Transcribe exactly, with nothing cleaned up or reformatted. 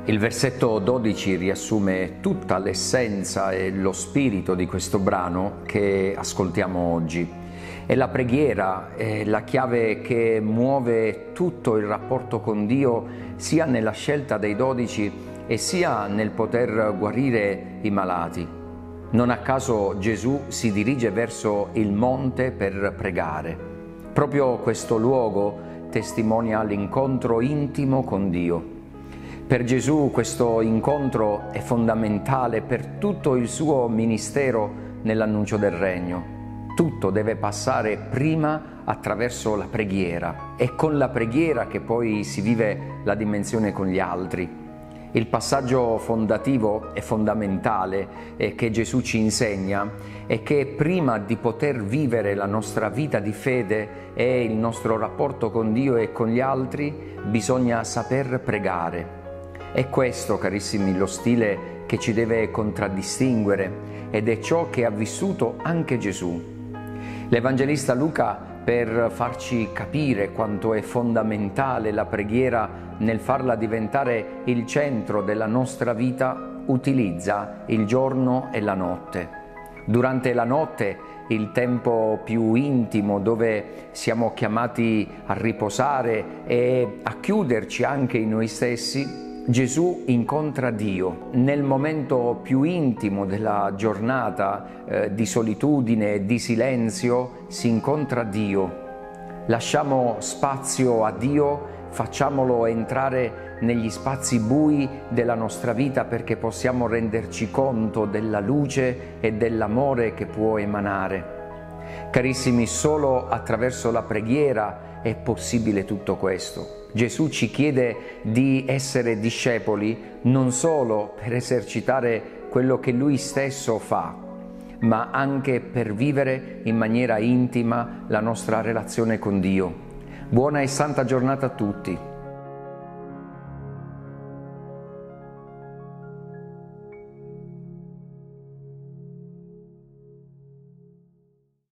Il versetto dodici riassume tutta l'essenza e lo spirito di questo brano che ascoltiamo oggi. E la preghiera è la chiave che muove tutto il rapporto con Dio, sia nella scelta dei dodici e sia nel poter guarire i malati. Non a caso Gesù si dirige verso il monte per pregare. Proprio questo luogo testimonia l'incontro intimo con Dio. Per Gesù questo incontro è fondamentale per tutto il suo ministero nell'annuncio del Regno. Tutto deve passare prima attraverso la preghiera. È con la preghiera che poi si vive la dimensione con gli altri. Il passaggio fondativo e fondamentale eh, che Gesù ci insegna è che prima di poter vivere la nostra vita di fede e il nostro rapporto con Dio e con gli altri, bisogna saper pregare. È questo, carissimi, lo stile che ci deve contraddistinguere ed è ciò che ha vissuto anche Gesù. L'Evangelista Luca, per farci capire quanto è fondamentale la preghiera nel farla diventare il centro della nostra vita, utilizza il giorno e la notte. Durante la notte, il tempo più intimo dove siamo chiamati a riposare e a chiuderci anche in noi stessi, Gesù incontra Dio. Nel momento più intimo della giornata eh, di solitudine e di silenzio si incontra Dio. Lasciamo spazio a Dio, facciamolo entrare negli spazi bui della nostra vita perché possiamo renderci conto della luce e dell'amore che può emanare. Carissimi, solo attraverso la preghiera è possibile tutto questo. Gesù ci chiede di essere discepoli non solo per esercitare quello che Lui stesso fa, ma anche per vivere in maniera intima la nostra relazione con Dio. Buona e santa giornata a tutti.